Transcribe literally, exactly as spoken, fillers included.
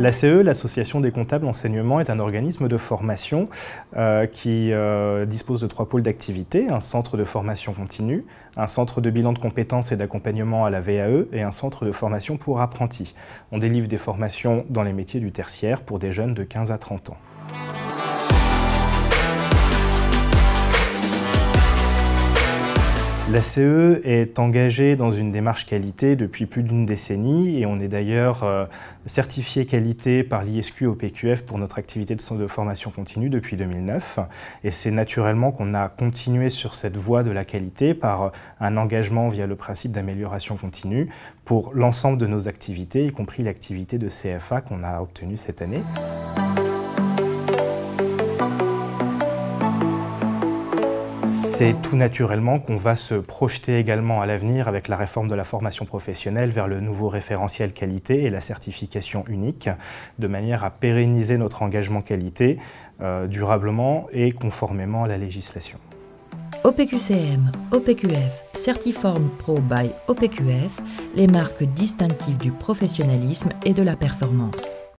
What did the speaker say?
L'A C E, l'Association des comptables enseignement, est un organisme de formation euh, qui euh, dispose de trois pôles d'activité, un centre de formation continue, un centre de bilan de compétences et d'accompagnement à la V A E et un centre de formation pour apprentis. On délivre des formations dans les métiers du tertiaire pour des jeunes de quinze à trente ans. L'A C E est engagée dans une démarche qualité depuis plus d'une décennie et on est d'ailleurs euh, certifié qualité par l'I S Q O P Q F pour notre activité de centre de formation continue depuis deux mille neuf. Et c'est naturellement qu'on a continué sur cette voie de la qualité par un engagement via le principe d'amélioration continue pour l'ensemble de nos activités, y compris l'activité de C F A qu'on a obtenue cette année. C'est tout naturellement qu'on va se projeter également à l'avenir avec la réforme de la formation professionnelle vers le nouveau référentiel qualité et la certification unique, de manière à pérenniser notre engagement qualité euh, durablement et conformément à la législation. O P Q C M, O P Q F, Certiform Pro by O P Q F, les marques distinctives du professionnalisme et de la performance.